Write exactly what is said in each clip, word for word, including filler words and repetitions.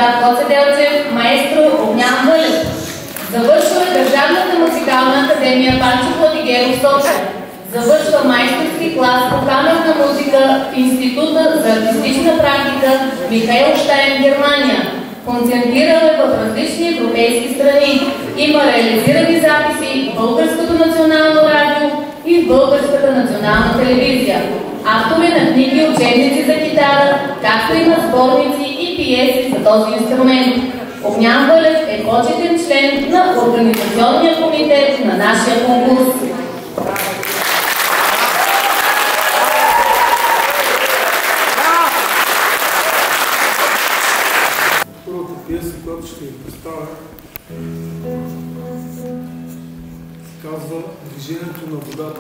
брат Гоце Делчев, маестро Огнян Вълев. Завършва Държавната музикална академия Панчо Владигеров София. Завършва майсторски клас по камерна музика в Института за артистична практика Михаил Щайн, Германия. Концентрирал е в различни европейски страни. Има реализирани записи в Българското национално радио и в Българската национална телевизия. Автор е на книги и учебници за китара, както и на сборници и пиеси за този инструмент. Огнян Вълев е почетен член на организационния комитет на нашия конкурс. Първата пиеса, която ще ви представя, се казва "Движението на водата".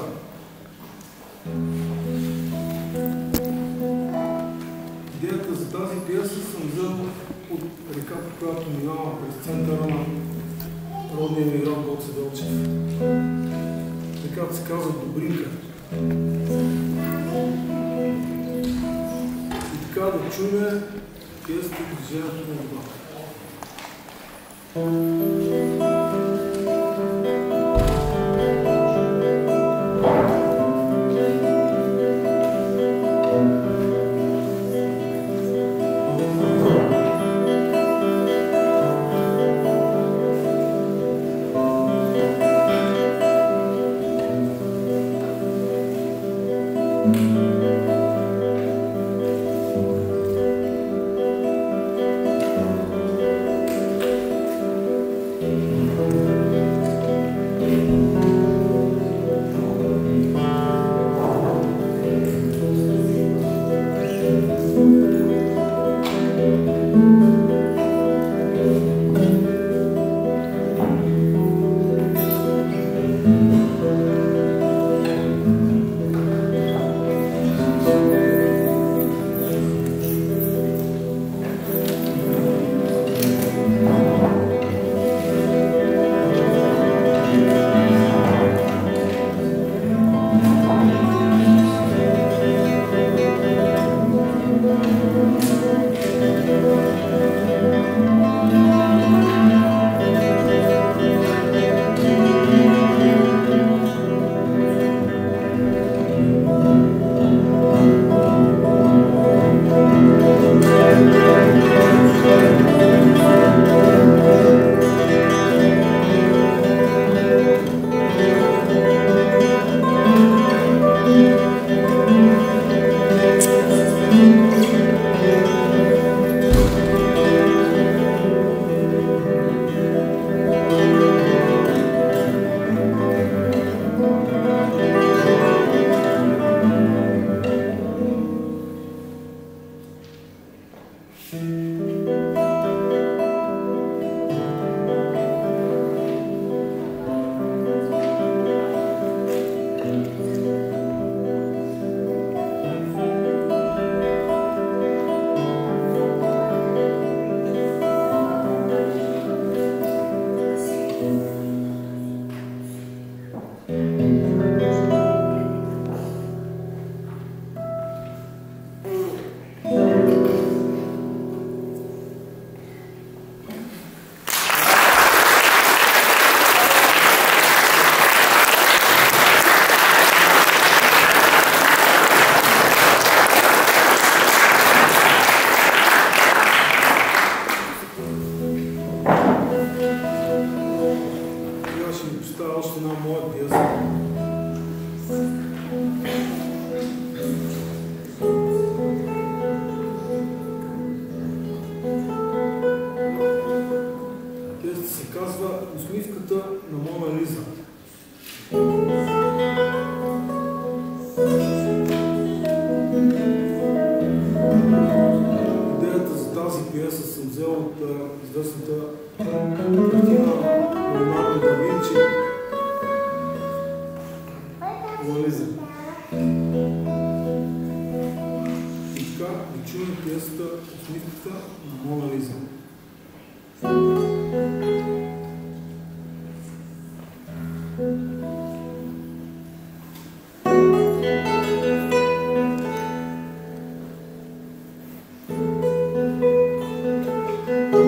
Идеята за тази пиеса съм взел от реката, която минава през центъра на родния ми град Гоце Делчев. Реката се казва Добринка. И така да чуем пиесата "Движението на водата". Thank you.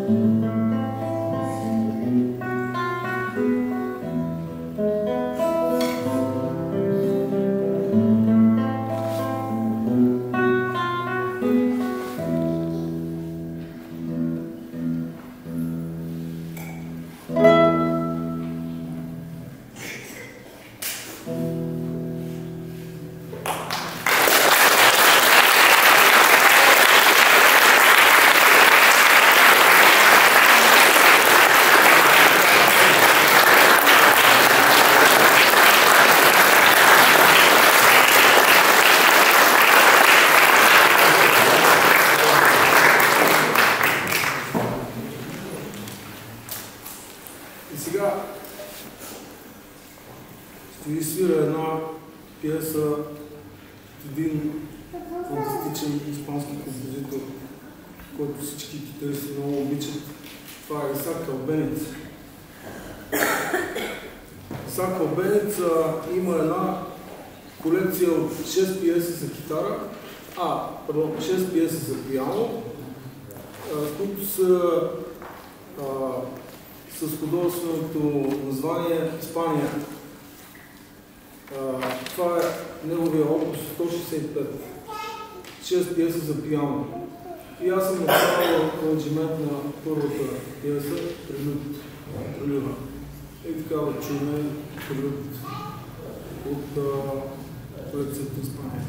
шест пиеси за пиано, които са а, с художественото название Испания. А, това е неговия опус сто шестдесет и пет. шест пиеси за пиано. И аз съм направил аранжимент на първата пиеса Прелюд. И така да чуме Прелюд от колекцията Испания.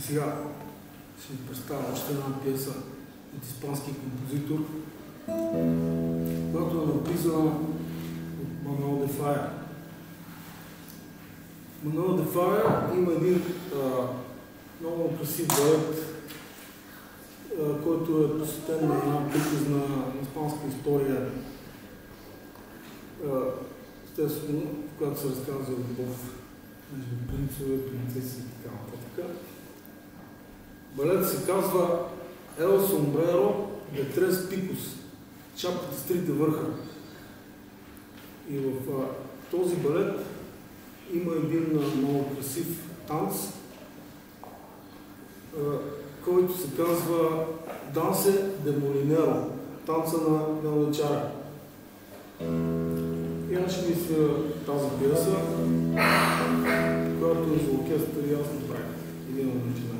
сега ще ви представя още една пиеса от испански композитор, която е написана от Мануел де Фая. Мануел де Фая има един а, много красив балет, а, който е посветен на една приказна испанска история, а, естествено, в която се разказва за любов между принцове, принцеси и така нататък. Балет се казва El Sombrero de Tres Picos, шапката с трите върха. И в а, този балет има един а, много красив танц, а, който се казва Danse de Molinero, танца на мелничара. И аз ще мисля тази пиеса, която е за оркестър и аз направих един аранжимент.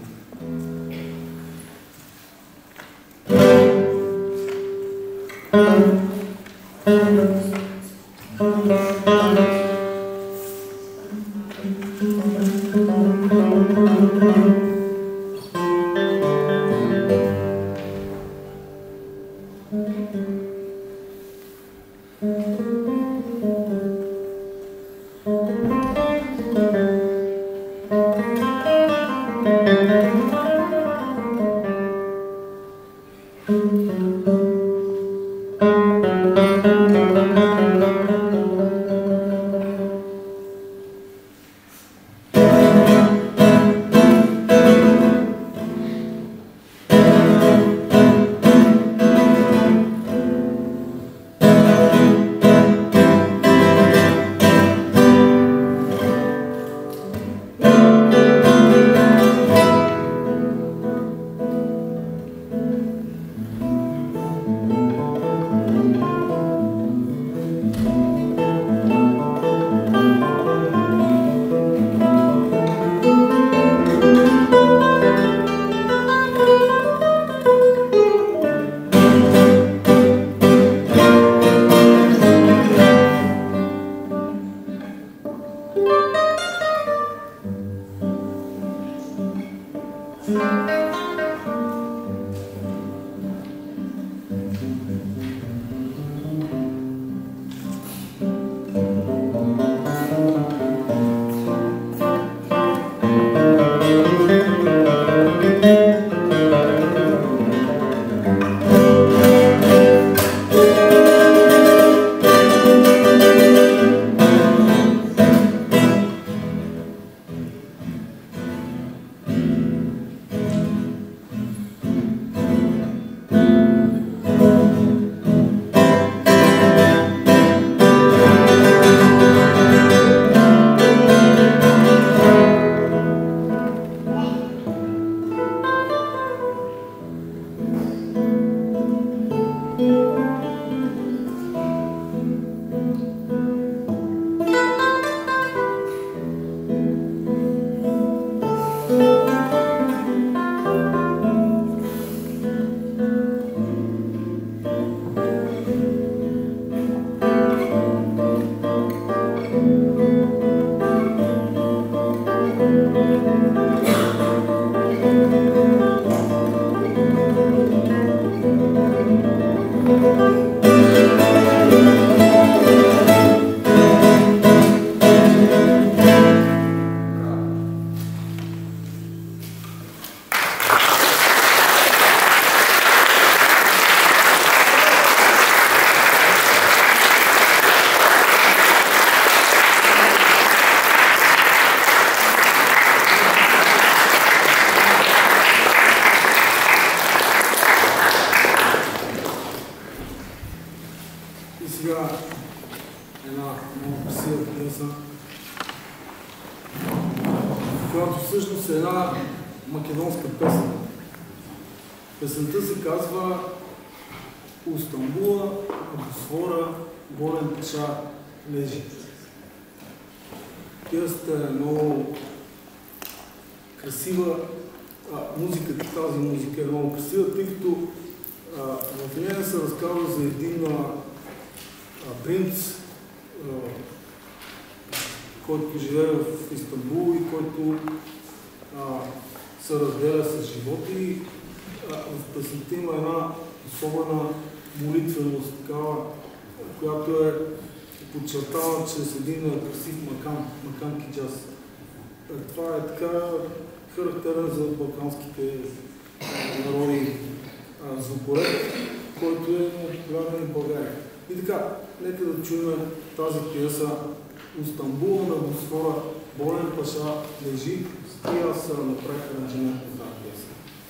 Песента се казва У Стамбула, Босфора, горен ча лежи. Пиесата е много красива, а, музиката, тази музика е много красива, тъй като а, в нея се разказва за един а, принц, а, който живее в Истанбул и който а, се разделя с живота и в песента има една особена молитвеност, такава, която е подчертавана чрез един красив макам, макам киджаз. Това е така характерен за балканските народи звукоред, който е популярен в България. И така, нека да чуем тази пиеса Истанбул на Босфора, Болен Паша лежи и аз направих аранжимент на тази пиеса.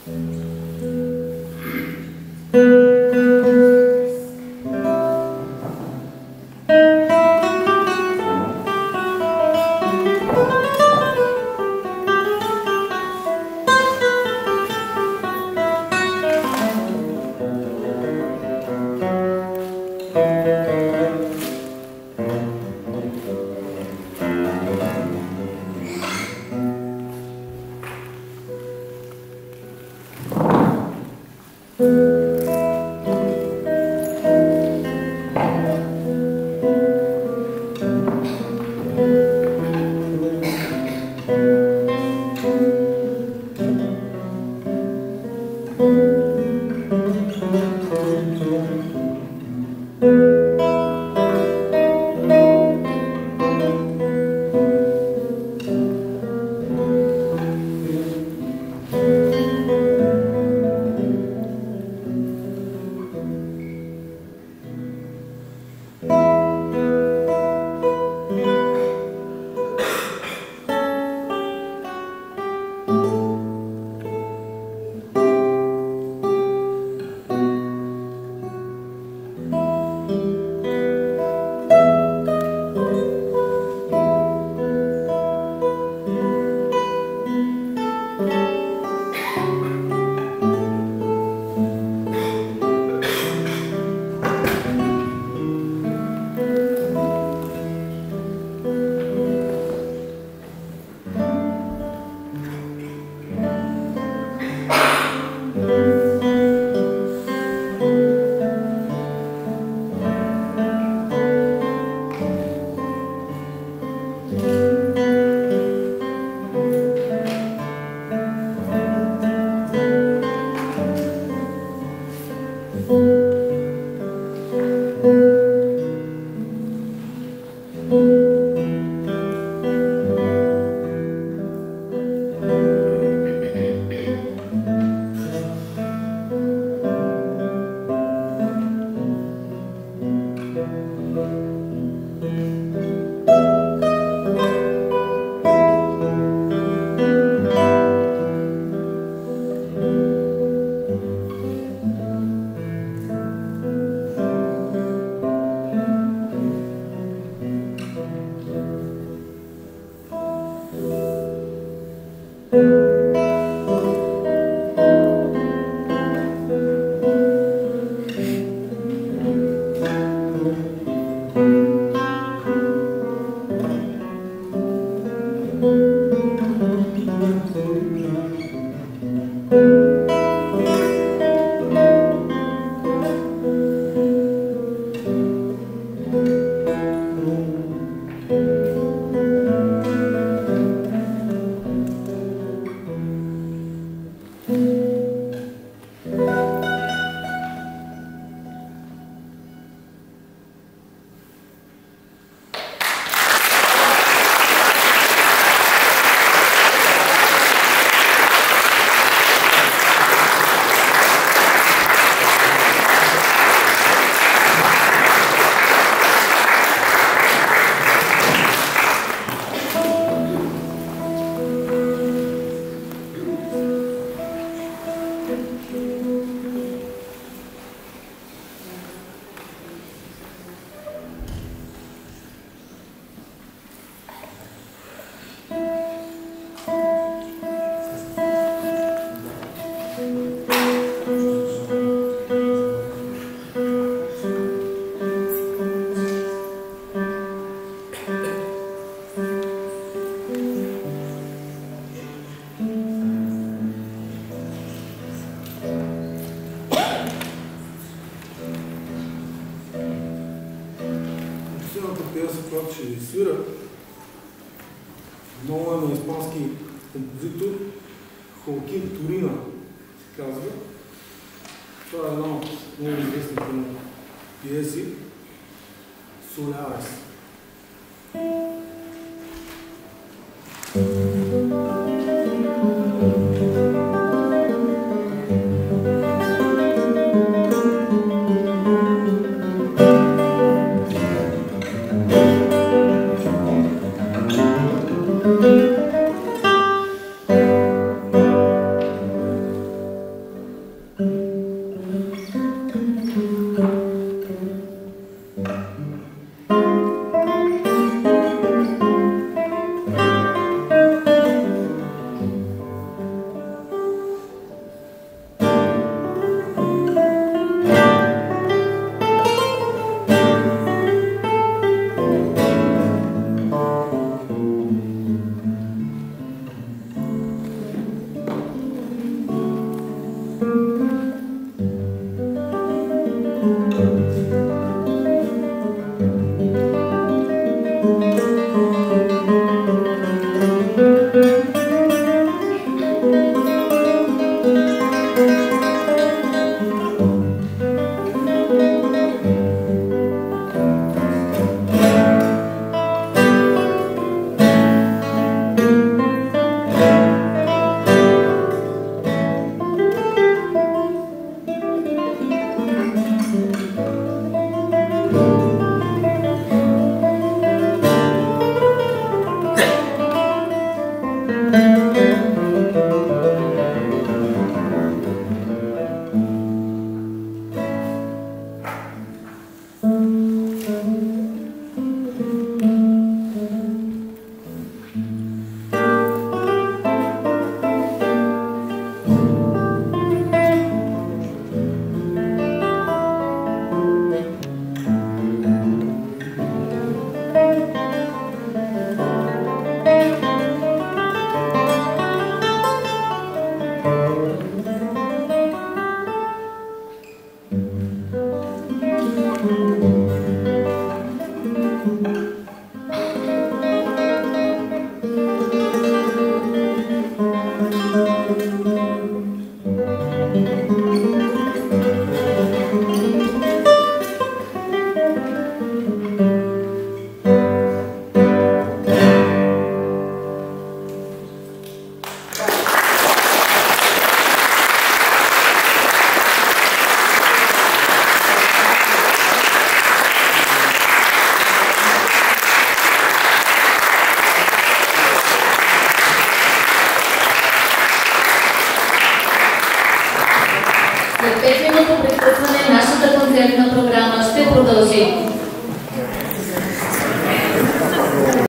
която ще ви свира, много е на испански композитор Хоакин Турина се казва. Това е една от много известните му пиеси. Солярес. След пет минутно прекъсване нашата концертна програма ще продължи.